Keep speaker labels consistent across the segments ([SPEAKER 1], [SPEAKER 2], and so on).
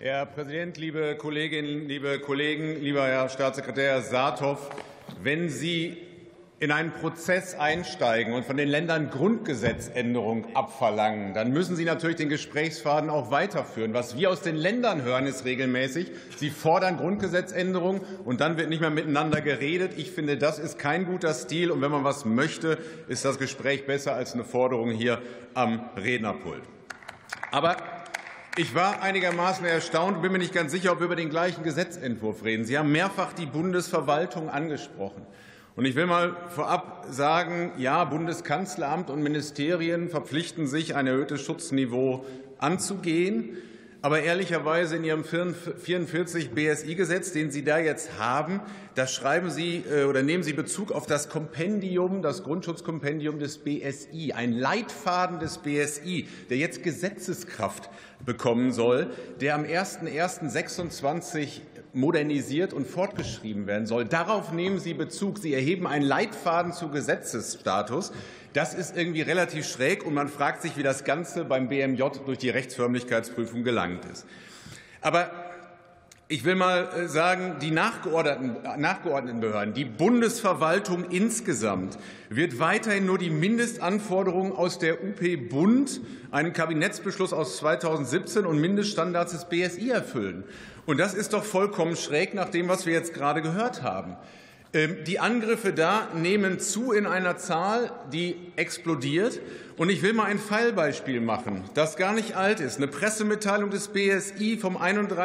[SPEAKER 1] Herr Präsident, liebe Kolleginnen, liebe Kollegen, lieber Herr Staatssekretär Saathoff! Wenn Sie in einen Prozess einsteigen und von den Ländern Grundgesetzänderungen abverlangen, dann müssen Sie natürlich den Gesprächsfaden auch weiterführen. Was wir aus den Ländern hören, ist regelmäßig, sie fordern Grundgesetzänderungen, und dann wird nicht mehr miteinander geredet. Ich finde, das ist kein guter Stil. Und wenn man was möchte, ist das Gespräch besser als eine Forderung hier am Rednerpult. Aber ich war einigermaßen erstaunt und bin mir nicht ganz sicher, ob wir über den gleichen Gesetzentwurf reden. Sie haben mehrfach die Bundesverwaltung angesprochen. Und ich will mal vorab sagen, ja, Bundeskanzleramt und Ministerien verpflichten sich, ein erhöhtes Schutzniveau anzugehen. Aber ehrlicherweise in Ihrem 44 BSI-Gesetz, den Sie da jetzt haben, da schreiben Sie oder nehmen Sie Bezug auf das Kompendium, das Grundschutzkompendium des BSI, ein Leitfaden des BSI, der jetzt Gesetzeskraft bekommen soll, der am 01.01.26 modernisiert und fortgeschrieben werden soll. Darauf nehmen Sie Bezug. Sie erheben einen Leitfaden zu Gesetzesstatus. Das ist irgendwie relativ schräg, und man fragt sich, wie das Ganze beim BMJ durch die Rechtsförmlichkeitsprüfung gelangt ist. Aber ich will mal sagen, die nachgeordneten Behörden, die Bundesverwaltung insgesamt, wird weiterhin nur die Mindestanforderungen aus der UP Bund, einen Kabinettsbeschluss aus 2017 und Mindeststandards des BSI erfüllen. Und das ist doch vollkommen schräg nach dem, was wir jetzt gerade gehört haben. Die Angriffe da nehmen zu in einer Zahl, die explodiert. Und ich will mal ein Fallbeispiel machen, das gar nicht alt ist. Eine Pressemitteilung des BSI vom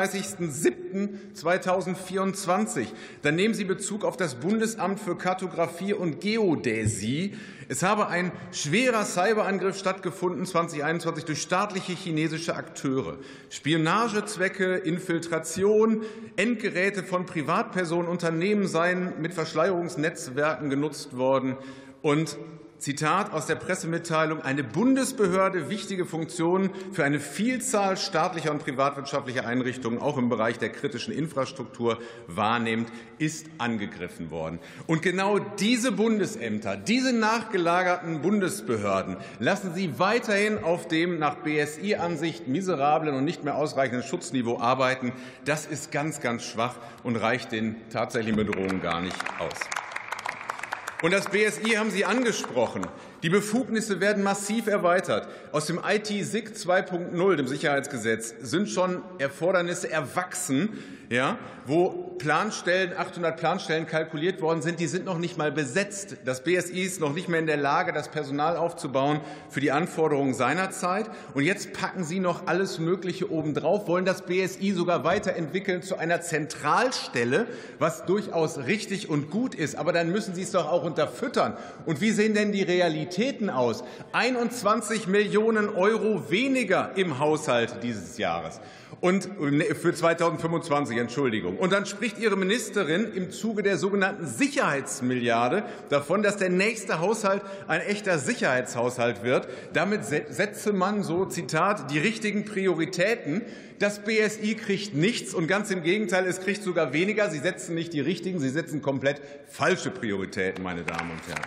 [SPEAKER 1] 31.07.2024. Da nehmen Sie Bezug auf das Bundesamt für Kartographie und Geodäsie. Es habe ein schwerer Cyberangriff stattgefunden 2021 durch staatliche chinesische Akteure. Spionagezwecke, Infiltration, Endgeräte von Privatpersonen, Unternehmen seien mit Verschleierungsnetzwerken genutzt worden. Und Zitat aus der Pressemitteilung: Eine Bundesbehörde wichtige Funktionen für eine Vielzahl staatlicher und privatwirtschaftlicher Einrichtungen, auch im Bereich der kritischen Infrastruktur, wahrnimmt, ist angegriffen worden. Und genau diese Bundesämter, diese nachgelagerten Bundesbehörden lassen Sie weiterhin auf dem nach BSI-Ansicht miserablen und nicht mehr ausreichenden Schutzniveau arbeiten. Das ist ganz, ganz schwach und reicht den tatsächlichen Bedrohungen gar nicht aus. Und das BSI haben Sie angesprochen. Die Befugnisse werden massiv erweitert. Aus dem IT-SIG 2.0, dem Sicherheitsgesetz, sind schon Erfordernisse erwachsen, ja, wo 800 Planstellen kalkuliert worden sind. Die sind noch nicht mal besetzt. Das BSI ist noch nicht mehr in der Lage, das Personal aufzubauen für die Anforderungen seiner Zeit. Und jetzt packen Sie noch alles Mögliche obendrauf, wollen das BSI sogar weiterentwickeln zu einer Zentralstelle, was durchaus richtig und gut ist. Aber dann müssen Sie es doch auch unterfüttern. Und wie sehen denn die Realitäten aus? 21 Millionen € weniger im Haushalt dieses Jahres. Und für 2025, Entschuldigung. Und dann spricht Ihre Ministerin im Zuge der sogenannten Sicherheitsmilliarde davon, dass der nächste Haushalt ein echter Sicherheitshaushalt wird. Damit setze man, so Zitat, die richtigen Prioritäten. Das BSI kriegt nichts, und ganz im Gegenteil, es kriegt sogar weniger. Sie setzen nicht die richtigen, Sie setzen komplett falsche Prioritäten, meine Damen und Herren.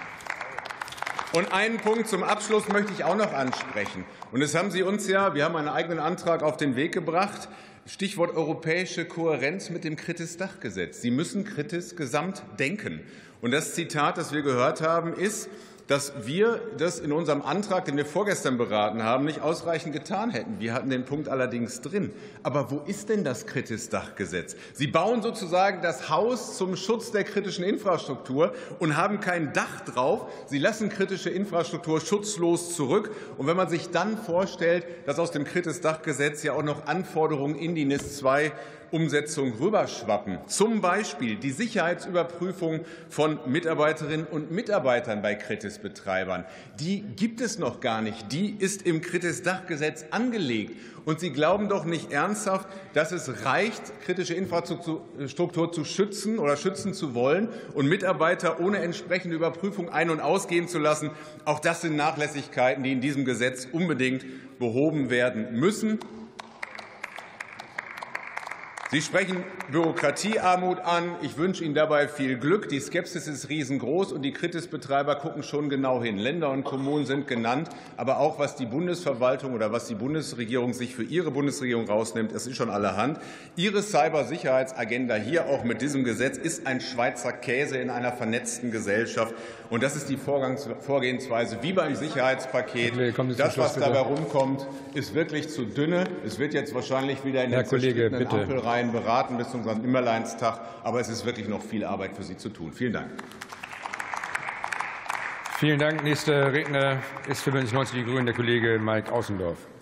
[SPEAKER 1] Und einen Punkt zum Abschluss möchte ich auch noch ansprechen. Und das haben Sie uns ja, wir haben einen eigenen Antrag auf den Weg gebracht. Stichwort europäische Kohärenz mit dem Kritis-Dach-Gesetz. Sie müssen Kritis gesamt denken. Und das Zitat, das wir gehört haben, ist, dass wir das in unserem Antrag, den wir vorgestern beraten haben, nicht ausreichend getan hätten. Wir hatten den Punkt allerdings drin. Aber wo ist denn das Kritis-Dach-Gesetz? Sie bauen sozusagen das Haus zum Schutz der kritischen Infrastruktur und haben kein Dach drauf. Sie lassen kritische Infrastruktur schutzlos zurück. Und wenn man sich dann vorstellt, dass aus dem Kritis-Dach-Gesetz ja auch noch Anforderungen in die NIS-2-Umsetzung rüberschwappen, zum Beispiel die Sicherheitsüberprüfung von Mitarbeiterinnen und Mitarbeitern bei Kritis-Betreibern, die gibt es noch gar nicht. Die ist im Kritis-Dach-Gesetz angelegt. Und Sie glauben doch nicht ernsthaft, dass es reicht, kritische Infrastruktur zu schützen oder schützen zu wollen und Mitarbeiter ohne entsprechende Überprüfung ein- und ausgehen zu lassen. Auch das sind Nachlässigkeiten, die in diesem Gesetz unbedingt behoben werden müssen. Sie sprechen Bürokratiearmut an. Ich wünsche Ihnen dabei viel Glück. Die Skepsis ist riesengroß, und die Kritis-Betreiber gucken schon genau hin. Länder und Kommunen sind genannt, aber auch was die Bundesverwaltung oder was die Bundesregierung sich für ihre Bundesregierung rausnimmt, das ist schon allerhand. Ihre Cybersicherheitsagenda hier auch mit diesem Gesetz ist ein Schweizer Käse in einer vernetzten Gesellschaft. Und das ist die Vorgehensweise wie beim Sicherheitspaket. Das, was dabei rumkommt, ist wirklich zu dünne. Es wird jetzt wahrscheinlich wieder in den zerstrittenen Ampelreihen beraten bis zum St. Nimmerleinstag. Aber es ist wirklich noch viel Arbeit für Sie zu tun. Vielen Dank.
[SPEAKER 2] Vielen Dank. Nächster Redner ist für Bündnis 90 Die Grünen der Kollege Mike Außendorf.